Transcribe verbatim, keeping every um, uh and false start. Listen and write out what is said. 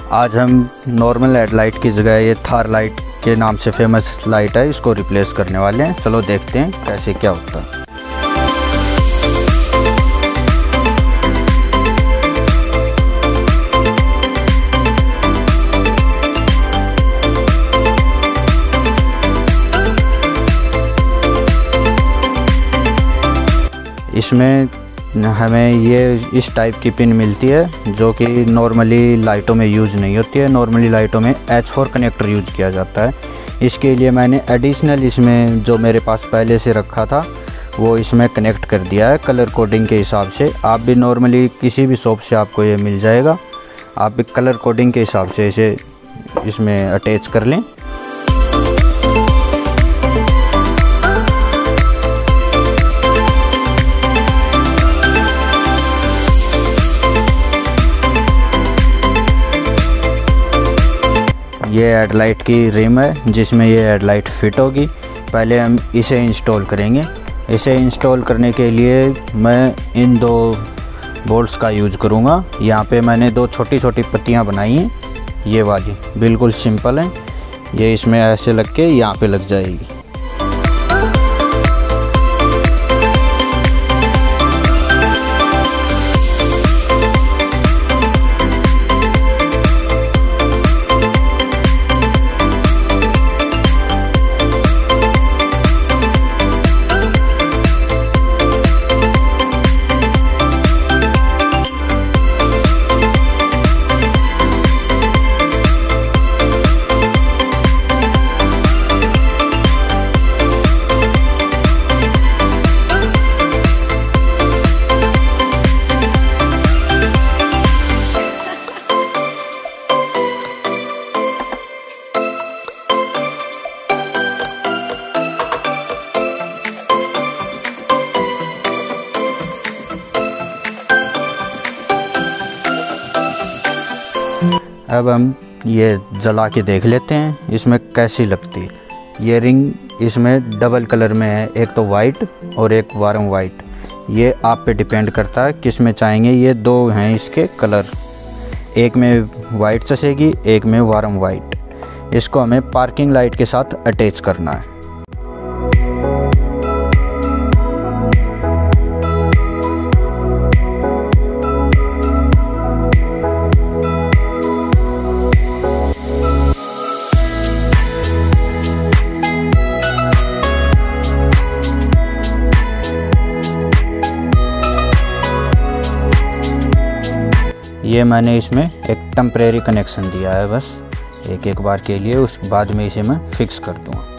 आज हम normal headlight की जगह ये थार लाइट के नाम से फेमस लाइट है, इसको रिप्लेस करने वाले हैं। चलो देखते हैं कैसे क्या होता है। इसमें हमें ये इस टाइप की पिन मिलती है जो कि नॉर्मली लाइटों में यूज़ नहीं होती है। नॉर्मली लाइटों में एच फोर कनेक्टर यूज किया जाता है। इसके लिए मैंने एडिशनल इसमें जो मेरे पास पहले से रखा था वो इसमें कनेक्ट कर दिया है कलर कोडिंग के हिसाब से। आप भी नॉर्मली किसी भी शॉप से आपको ये मिल जाएगा, आप भी कलर कोडिंग के हिसाब से इसे इसमें अटैच कर लें। ये हेडलाइट की रिम है जिसमें ये हेडलाइट फिट होगी। पहले हम इसे इंस्टॉल करेंगे। इसे इंस्टॉल करने के लिए मैं इन दो बोल्ट्स का यूज करूँगा। यहाँ पे मैंने दो छोटी छोटी पत्तियाँ बनाई हैं, ये वाली बिल्कुल सिंपल है। ये इसमें ऐसे लग के यहाँ पे लग जाएगी। अब हम ये जला के देख लेते हैं इसमें कैसी लगती है। ये रिंग इसमें डबल कलर में है, एक तो वाइट और एक वार्म वाइट। ये आप पे डिपेंड करता है किस में चाहेंगे। ये दो हैं इसके कलर, एक में वाइट चसेगी, एक में वार्म वाइट। इसको हमें पार्किंग लाइट के साथ अटैच करना है। ये मैंने इसमें एक टेम्परेरी कनेक्शन दिया है, बस एक एक बार के लिए, उस बाद में इसे मैं फिक्स कर दूँगा।